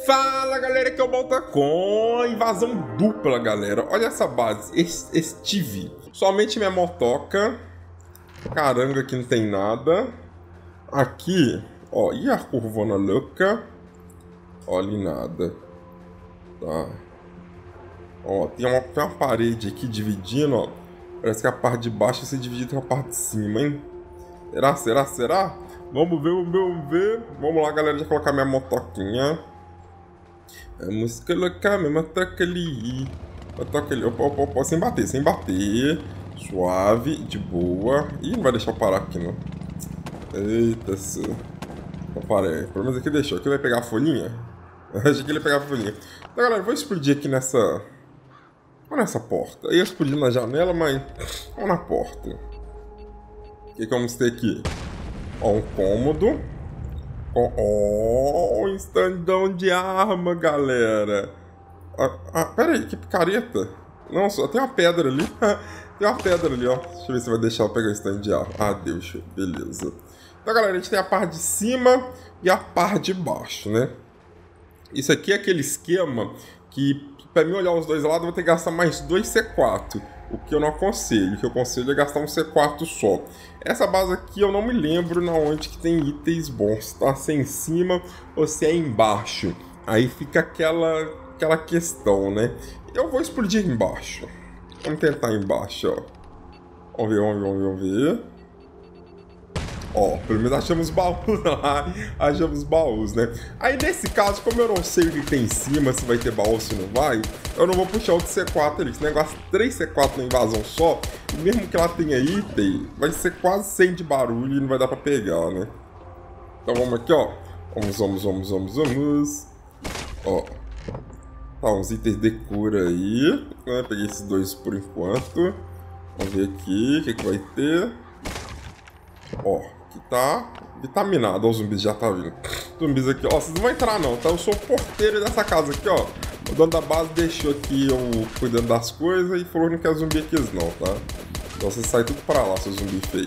Fala galera, que é o Balta com invasão dupla, galera. Olha essa base, estive. Somente minha motoca. Caranga, aqui não tem nada. Aqui, ó, e a curvona louca? Olha, nada. Tá. Ó, tem uma parede aqui dividindo, ó. Parece que a parte de baixo vai ser dividida com a parte de cima, hein? Será? Vamos ver. Vamos lá, galera, já colocar minha motoquinha. Vamos colocar minha motoca ali. Opa, sem bater. Suave, de boa. Ih, não vai deixar eu parar aqui, não. Eita, não parei. Pelo menos aqui deixou. Aqui vai pegar a folhinha? Achei que ele ia pegar a folhinha. Então, galera, eu vou explodir aqui nessa... Olha nessa porta. Eu ia explodir na janela, mas... Vamos na porta. O que vamos ter aqui? Ó, um cômodo. Ó, um estandão de arma, galera. Pera aí, que picareta. Não, só tem uma pedra ali. Tem uma pedra ali, ó. Deixa eu ver se vai deixar eu pegar o stand de arma. Ah, Deus, beleza. Então, galera, a gente tem a parte de cima e a parte de baixo, né? Isso aqui é aquele esquema que, pra mim olhar os dois lados, eu vou ter que gastar mais 2 C4. O que eu não aconselho. O que eu aconselho é gastar um C4 só. Essa base aqui eu não me lembro na onde que tem itens bons, tá? Se é em cima ou se é embaixo. Aí fica aquela questão, né? Eu vou explodir embaixo. Vamos tentar embaixo, ó. Vamos ver. Ó, pelo menos achamos baús lá. Achamos baús, né? Aí nesse caso, como eu não sei o que tem em cima, se vai ter baú ou se não vai, eu não vou puxar outro C4 ali. Esse negócio 3 C4 na invasão só, e mesmo que ela tenha item, vai ser quase 100 de barulho e não vai dar pra pegar, né? Então vamos aqui, ó. Vamos. Ó. Tá, uns itens de cura aí. Né? Peguei esses dois por enquanto. Vamos ver aqui o que vai ter. Ó, aqui tá vitaminado. Ó, os zumbis já tá vindo. Zumbis aqui, ó, vocês não vão entrar não, tá? Eu sou o porteiro dessa casa aqui, ó. O dono da base deixou aqui eu cuidando das coisas e falou que não quer zumbi aqui não, tá? Então você sai tudo pra lá, seu zumbi feio.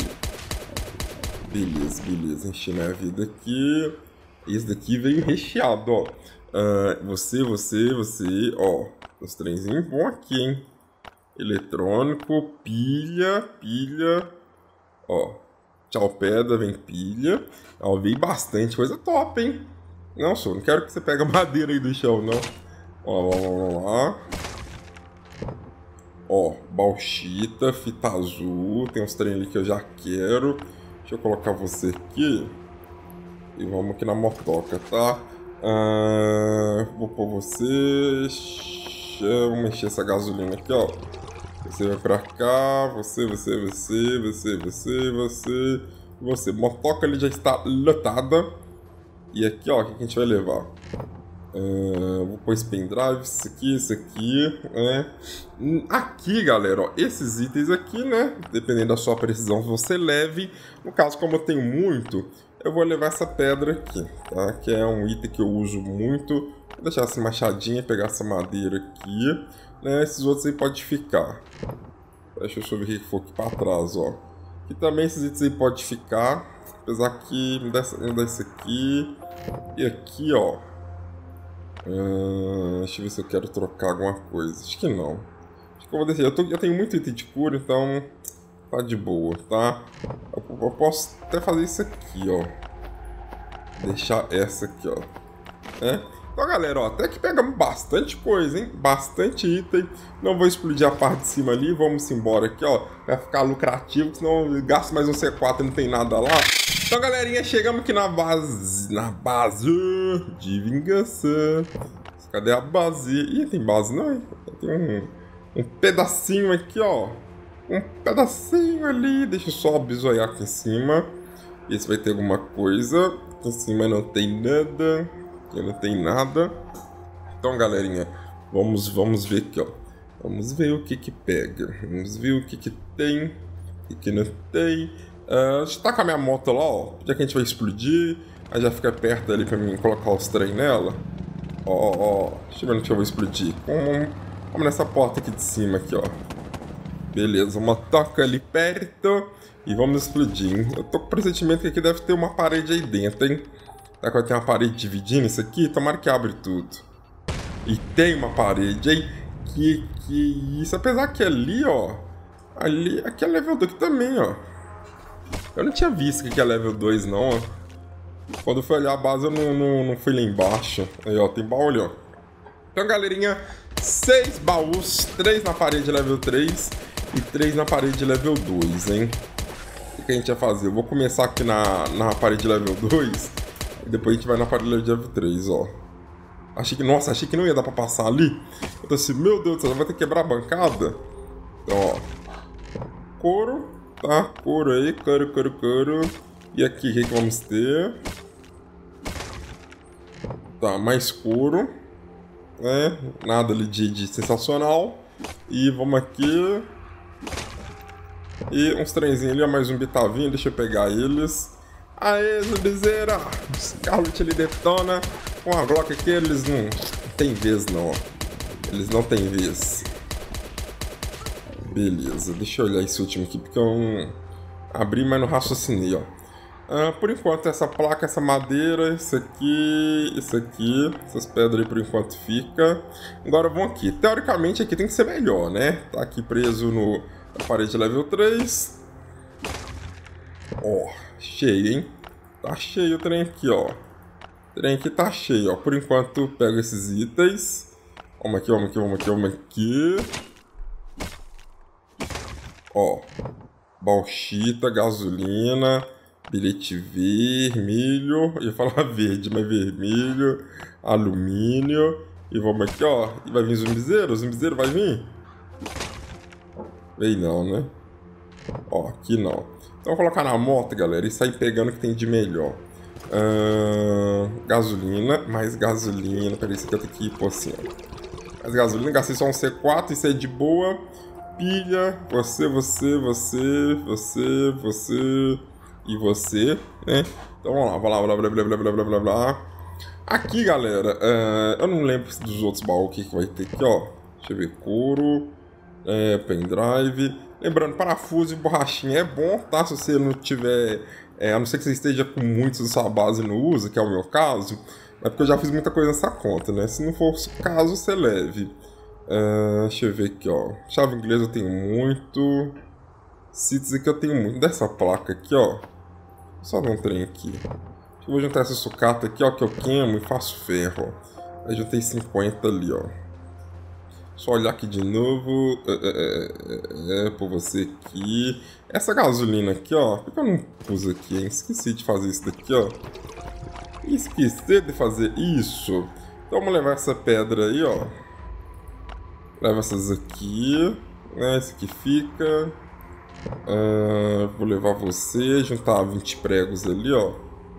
Beleza. Enchi minha vida aqui. Esse daqui veio recheado, ó. Você, ó. Os trenzinhos bom aqui, hein? Eletrônico, pilha. Ó. Tchau, pedra, vem pilha. Ó, veio bastante coisa top, hein? Não, senhor, não quero que você pegue a madeira aí do chão, não. Ó, vamos lá. Ó, bauxita, fita azul. Tem uns trem ali que eu já quero. Deixa eu colocar você aqui. E vamos aqui na motoca, tá? Vou pôr você. Vamos encher essa gasolina aqui, ó. Você vai pra cá. Você. Motoca ali já está lotada. E aqui, ó, o que a gente vai levar? Vou pôr esse pendrive, isso aqui, né? Aqui, galera, ó, esses itens aqui, né? Dependendo da sua precisão, você leve. No caso, como eu tenho muito, eu vou levar essa pedra aqui, tá? Que é um item que eu uso muito. Vou deixar essa machadinha, pegar essa madeira aqui, né? Esses outros aí pode ficar. Deixa eu ver o que for aqui pra trás, ó. E também esses itens aí pode ficar. Apesar que me dá esse aqui. E aqui, ó. Deixa eu ver se eu quero trocar alguma coisa. Acho que não. Acho que eu vou descer. Eu tenho muito item de cura, então tá de boa, tá? Eu posso até fazer isso aqui, ó. Deixar essa aqui, ó. Então, galera, ó, até que pegamos bastante coisa, hein? Bastante item. Não vou explodir a parte de cima ali. Vamos embora aqui, ó. Vai ficar lucrativo, senão eu gasto mais um C4 e não tem nada lá. Então, galerinha, chegamos aqui na base de vingança. Cadê a base? Ih, tem base não, hein? Tem um pedacinho aqui, ó. Um pedacinho ali. Deixa eu só bisoiar aqui em cima. Ver se vai ter alguma coisa. Aqui em cima não tem nada. Aqui não tem nada. Então, galerinha, vamos ver aqui, ó. Vamos ver o que pega. Vamos ver o que tem. O que não tem. Deixa eu tacar minha moto lá, ó. Já que a gente vai explodir. Aí já fica perto ali pra mim colocar os trem nela. Ó. Deixa eu ver onde que eu vou explodir. Vamos nessa porta aqui de cima, aqui, ó. Beleza, uma toca ali perto. E vamos explodir, hein? Eu tô com o pressentimento que aqui deve ter uma parede aí dentro, hein? Será que vai ter uma parede dividindo isso aqui? Tomara que abre tudo. E tem uma parede, hein? Que isso. Apesar que ali, ó. Ali, aqui é level 2 aqui também, ó. Eu não tinha visto que aqui é level 2, não, ó. Quando eu fui olhar a base, eu não fui lá embaixo. Aí, ó, tem baú ali, ó. Então, galerinha, 6 baús, 3 na parede level 3 e 3 na parede level 2, hein? O que a gente vai fazer? Eu vou começar aqui na parede level 2 e depois a gente vai na parede level 3, ó. Nossa, achei que não ia dar pra passar ali. Eu tô assim, meu Deus do céu, vai ter que quebrar a bancada. Então, ó. Couro, tá? Couro aí, couro. E aqui, o que vamos ter? Tá, mais couro. Né? Nada ali de sensacional. E vamos aqui. E uns trenzinhos ali, ó, mais um bitavinho, deixa eu pegar eles. Aê, zumbizeira! Scarlet ele detona. Com a Glock aqui, eles não tem vez não, ó. Eles não tem vez. Beleza, deixa eu olhar esse último aqui, porque eu não abri, mas não raciocinei, ó. Por enquanto, essa placa, essa madeira, isso aqui, essas pedras aí por enquanto fica. Agora vamos aqui. Teoricamente aqui tem que ser melhor, né? Tá aqui preso na parede level 3. Ó, cheio, hein? Tá cheio o trem aqui, ó. O trem aqui tá cheio, ó. Por enquanto, pego esses itens. Vamos aqui. Ó, bauxita, gasolina, bilhete vermelho. Eu ia falar verde, mas vermelho, alumínio. E vamos aqui, ó. E vai vir zumbizeiro? O zumbizeiro vai vir? Vem não, né? Ó, aqui não. Então vou colocar na moto, galera, e sair pegando o que tem de melhor. Gasolina, mais gasolina. Peraí, isso aqui eu tenho que ir por assim, ó. Mais gasolina, gastei só um C4, isso aí de boa. Pilha, você e você, né? Então vamos lá, blá. Aqui, galera, eu não lembro dos outros baús que vai ter aqui, ó. Deixa eu ver, couro, pendrive. Lembrando, parafuso e borrachinha é bom, tá? Se você não tiver, a não ser que você esteja com muitos na sua base e não usa, que é o meu caso, é porque eu já fiz muita coisa nessa conta, né? Se não for o caso, você leve. Deixa eu ver aqui, ó. Chave inglesa eu tenho muito. Cities aqui eu tenho muito. Dessa placa aqui, ó. Só dar um trem aqui. Eu vou juntar essa sucata aqui, ó, que eu queimo e faço ferro, ó. Aí juntei 50 ali, ó. Só olhar aqui de novo. Por você aqui. Essa gasolina aqui, ó. Por que eu não pus aqui, hein? Esqueci de fazer isso daqui, ó. Esqueci de fazer isso. Então vamos levar essa pedra aí, ó. Leva essas aqui. Né? Esse aqui fica. Vou levar você. Juntar 20 pregos ali, ó.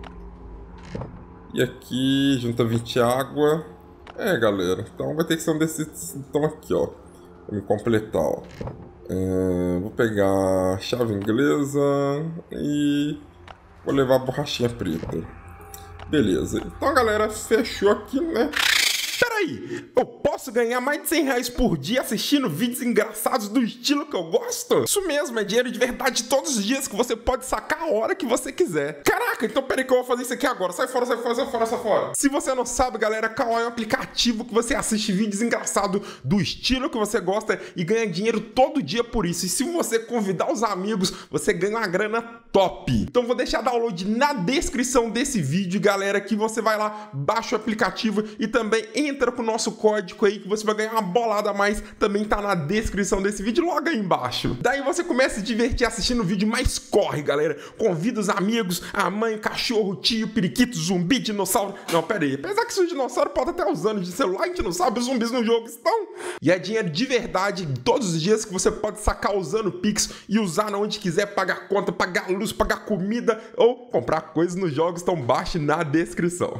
E aqui, junta 20 água. Galera, então vai ter que ser um desses então aqui, ó. Pra me completar, ó. Vou pegar chave inglesa e vou levar a borrachinha preta. Beleza, então galera, fechou aqui, né? Peraí, eu posso ganhar mais de 100 reais por dia assistindo vídeos engraçados do estilo que eu gosto? Isso mesmo, é dinheiro de verdade todos os dias que você pode sacar a hora que você quiser. Caraca, então peraí que eu vou fazer isso aqui agora. Sai fora. Se você não sabe, galera, Kawaii é um aplicativo que você assiste vídeos engraçados do estilo que você gosta e ganha dinheiro todo dia por isso. E se você convidar os amigos, você ganha uma grana top. Então vou deixar download na descrição desse vídeo, galera, que você vai lá, baixa o aplicativo e também entra com o nosso código aí que você vai ganhar uma bolada a mais, também tá na descrição desse vídeo logo aí embaixo. Daí você começa a se divertir assistindo o vídeo, mas corre, galera, convida os amigos, a mãe, o cachorro, o tio, periquito, zumbi, dinossauro. Não, pera aí, apesar que esse dinossauro pode até usar de celular, a gente não sabe, os zumbis no jogo estão. E é dinheiro de verdade todos os dias que você pode sacar usando o Pix e usar onde quiser, pagar conta, pagar luz, pagar comida ou comprar coisas nos jogos, então baixe na descrição.